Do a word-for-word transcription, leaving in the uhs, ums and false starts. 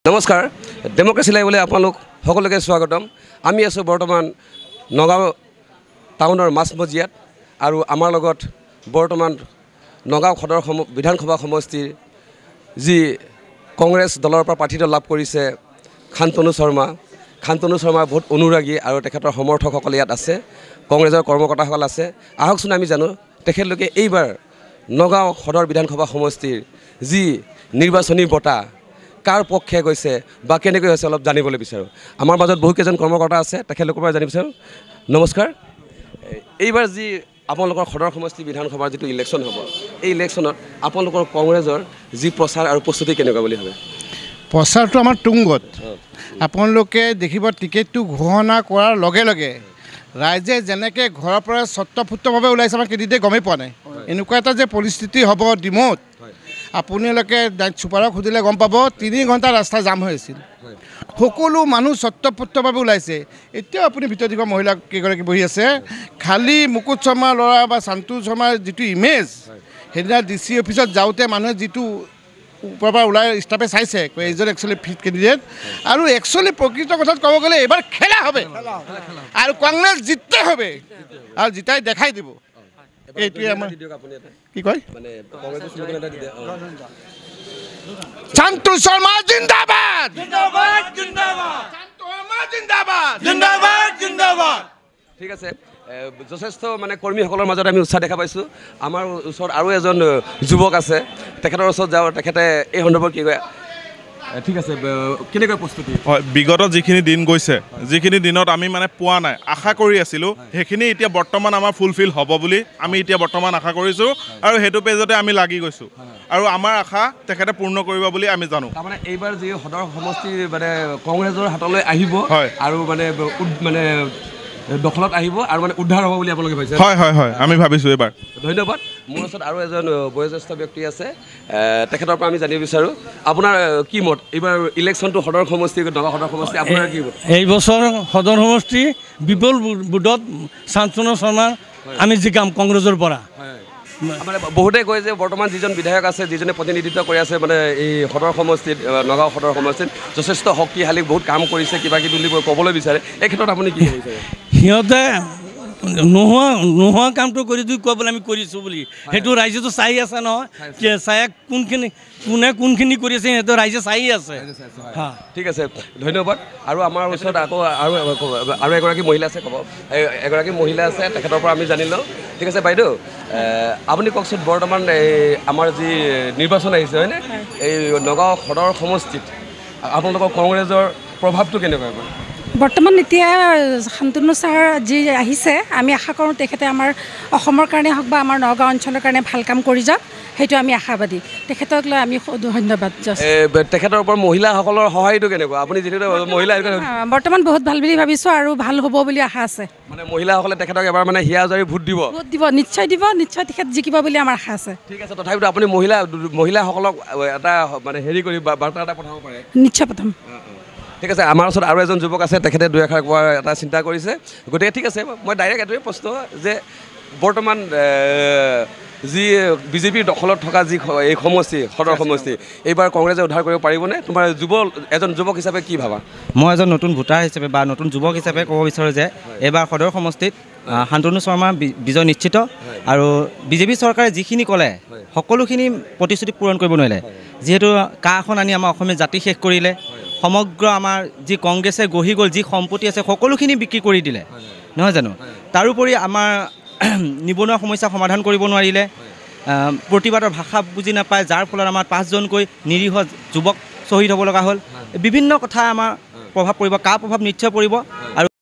নমস্কাৰ ডেমক্ৰেসি লাইভলৈ আপোনালোক সকলোকে স্বাগতম। আমি আছো বৰ্তমান নগাঁও টাউনৰ মাছমজিয়াত আৰু আমাৰ লগত বৰ্তমান নগাঁও সদৰ বিধানসভা সমষ্টিৰ যি কংগ্ৰেছ দলৰ পৰা প্ৰাৰ্থিত্ব লাভ কৰিছে শান্তনু শৰ্মা শান্তনু শৰ্মাৰ বহুত অনুৰাগী আৰু তেখেতৰ সমৰ্থকসকল ইয়াত আছে, কংগ্ৰেছৰ কৰ্মকৰ্তাসকল আছে। আহকচোন আমি জানো তেখেতলোকে এইবাৰ নগাঁও সদৰ বিধানসভা সমষ্টিৰ যি নিৰ্বাচনী বঁটা কাৰ পক্ষে গৈছে বা কেনেকৈ হৈছে অলপ জানিবলৈ বিচাৰোঁ। আমাৰ মাজত বহুকেইজন কৰ্মকৰ্তা আছে, তেখেতলোকৰ পৰা জানিব বিচাৰোঁ। নমস্কাৰ। এইবাৰ যি আপোনালোকৰ সদৰ সমষ্টি বিধানসভাৰ যিটো ইলেকশ্যন হ'ব, এই ইলেকশ্যনত আপোনালোকৰ কংগ্ৰেছৰ যি প্ৰচাৰ আৰু প্ৰস্তুতি কেনেকুৱা বুলি ভাবে? প্ৰচাৰটো আমাৰ তুংগত। আপোনালোকে দেখিব টিকেটটো ঘোষণা কৰাৰ লগে লগে ৰাইজে যেনেকৈ ঘৰৰ পৰা স্বতঃস্ফূৰ্তভাৱে ওলাইছে আমাৰ কেইদিনতে গমেই পোৱা নাই। এনেকুৱা এটা যে পৰিস্থিতি হ'ব ডিমৌত, আপোনালোকে ছুপাৰক সুধিলে গম পাব। তিনি ঘণ্টা ৰাস্তা জাম হৈ আছিল, সকলো মানুহ স্বতঃস্ফূৰ্তভাৱে ওলাইছে। এতিয়াও আপুনি ভিতৰত দেখুৱা মহিলা কেইগৰাকী বহি আছে। খালী মুকুট শৰ্মাৰ ল'ৰা বা শান্তু শৰ্মাৰ যিটো ইমেজ, সেইদিনা ডি চি অফিচত যাওঁতে মানুহে যিটো ওপৰৰ পৰা ওলাই ষ্টাফে চাইছে, এইজন একচুৱেলি ফিট কেণ্ডিডেট। আৰু একচুৱেলি প্ৰকৃত কথাত ক'ব গ'লে এইবাৰ খেলা হবে আৰু কংগ্ৰেছ জিতে হবে আৰু জিতাই দেখাই দিব। এইটোৱে আমাৰ কি কয়, শান্তু শৰ্মা জিন্দাবাদ, ঠিক আছে। যথেষ্ট মানে কৰ্মীসকলৰ মাজত আমি উৎসাহ দেখা পাইছোঁ। আমাৰ ওচৰত আৰু এজন যুৱক আছে, তেখেতৰ ওচৰত যাওঁ। তেখেতে এই সন্দৰ্ভত কি কয়? ঠিক আছে, কেনেকৈ প্ৰস্তুতি? হয়, বিগত যিখিনি দিন গৈছে, যিখিনি দিনত আমি মানে পোৱা নাই, আশা কৰি আছিলোঁ, সেইখিনি এতিয়া বৰ্তমান আমাৰ ফুলফিল হ'ব বুলি আমি এতিয়া বৰ্তমান আশা কৰিছোঁ আৰু সেইটো পেজতে আমি লাগি গৈছোঁ আৰু আমাৰ আশা তেখেতে পূৰ্ণ কৰিব বুলি আমি জানো। তাৰমানে এইবাৰ যি সদৰ সমষ্টি মানে কংগ্ৰেছৰ হাতলৈ আহিব আৰু মানে মানে দখলত আহিব আৰু মানে উদ্ধাৰ হ'ব বুলি আপোনালোকে ভাবিছে? হয় হয় হয়, আমি ভাবিছোঁ এইবাৰ। ধন্যবাদ। মোৰ ওচৰত আৰু এজন বয়োজ্যেষ্ঠ ব্যক্তি আছে, তেখেতৰ পৰা আমি জানিব বিচাৰোঁ আপোনাৰ কি মত? এইবাৰ ইলেকশ্যনটো সদৰ সমষ্টি, নগাঁও সদৰ সমষ্টি, আপোনাৰ কি মত? এই বছৰ সদৰ সমষ্টি বিপুল ভোটত শান্তনু শৰ্মা আমি জিকাম কংগ্ৰেছৰ পৰা। মানে বহুতে কয় যে বৰ্তমান যিজন বিধায়ক আছে, যিজনে প্ৰতিনিধিত্ব কৰি আছে মানে এই সদৰ সমষ্টিত, নগাঁও সদৰ সমষ্টিত যথেষ্ট শক্তিশালী, বহুত কাম কৰিছে, কিবা কিবি বুলি ক'বলৈ বিচাৰে। এই ক্ষেত্ৰত আপুনি কি ভাবিছে? সিহঁতে নোহোৱা নোহোৱা কামটো কৰি দি ক'বলৈ আমি কৰিছোঁ বুলি, সেইটো ৰাইজেতো চাই আছে নহয়, চাই কোনখিনি কোনে কোনখিনি কৰি আছে সিহঁতে ৰাইজে চাই আছে। ঠিক আছে, ধন্যবাদ। আৰু আমাৰ ওচৰত আকৌ আৰু আৰু এগৰাকী মহিলা আছে, ক'ব এগৰাকী মহিলা আছে, তেখেতৰ পৰা আমি জানি লওঁ। ঠিক আছে বাইদেউ, আপুনি কওকচোন বৰ্তমান এই আমাৰ যি নিৰ্বাচন আহিছে হয়নে, এই নগাঁও সদৰ সমষ্টিত আপোনালোকৰ কংগ্ৰেছৰ প্ৰভাৱটো কেনেকুৱা? বৰ্তমান এতিয়া শান্তনু ছাৰ যি আহিছে, আমি আশা কৰোঁ তেখেতে আমাৰ অসমৰ কাৰণে হওক বা আমাৰ নগাঁও অঞ্চলৰ কাৰণে ভাল কাম কৰি যাওক, সেইটো আমি আশাবাদী। তেখেতক লৈ আমি ধন্যবাদ। তেখেতৰ ওপৰত মহিলাসকলৰ সহায়টো কেনেকুৱা? আপুনি যিহেতু মহিলা, বৰ্তমান বহুত ভাল বুলি ভাবিছোঁ আৰু ভাল হ'ব বুলি আশা আছে। মানে মহিলাসকলে তেখেতক এবাৰ মানে হিয়া জাৰি ভোট দিব? ভোট দিব, নিশ্চয় দিব, নিশ্চয় তেখেত জিকিব বুলি আমাৰ আশা আছে। ঠিক আছে, তথাপিতো আপুনি মহিলা মহিলাসকলক এটা মানে হেৰি কৰি বাৰ্তা এটা পঠাব পাৰে? নিশ্চয় প্ৰথম। ঠিক আছে, আমাৰ ওচৰত আৰু এজন যুৱক আছে, তেখেতে দুই এষাৰ কোৱাৰ এটা চিন্তা কৰিছে। গতিকে ঠিক আছে, মই ডাইৰেক্ট এইটোৱে প্ৰশ্ন যে বৰ্তমান যি বিজেপিৰ দখলত থকা যি এই সমষ্টি সদৰ সমষ্টি, এইবাৰ কংগ্ৰেছে উদ্ধাৰ কৰিব পাৰিবনে? তোমাৰ যুৱ এজন যুৱক হিচাপে কি ভাবা? মই এজন নতুন ভোটাৰ হিচাপে বা নতুন যুৱক হিচাপে ক'ব বিচাৰোঁ যে এইবাৰ সদৰ সমষ্টিত শান্তনু শৰ্মাৰ বিজয় নিশ্চিত আৰু বিজেপি চৰকাৰে যিখিনি ক'লে সকলোখিনি প্ৰতিশ্ৰুতি পূৰণ কৰিব নোৱাৰিলে। যিহেতু কা এখন আনি আমাৰ অসমীয়া জাতি শেষ কৰিলে, সমগ্ৰ আমাৰ যি কংগ্ৰেছে গঢ়ি গ'ল, যি সম্পত্তি আছে সকলোখিনি বিক্ৰী কৰি দিলে, নহয় জানো? তাৰোপৰি আমাৰ নিবনুৱা সমস্যা সমাধান কৰিব নোৱাৰিলে, প্ৰতিবাদৰ ভাষা বুজি নাপায়, যাৰ ফলত আমাৰ পাঁচজনকৈ নিৰীহ যুৱক শ্বহীদ হ'ব লগা হ'ল। বিভিন্ন কথা আমাৰ প্ৰভাৱ পৰিব, কা প্ৰভাৱ নিশ্চয় পৰিব আৰু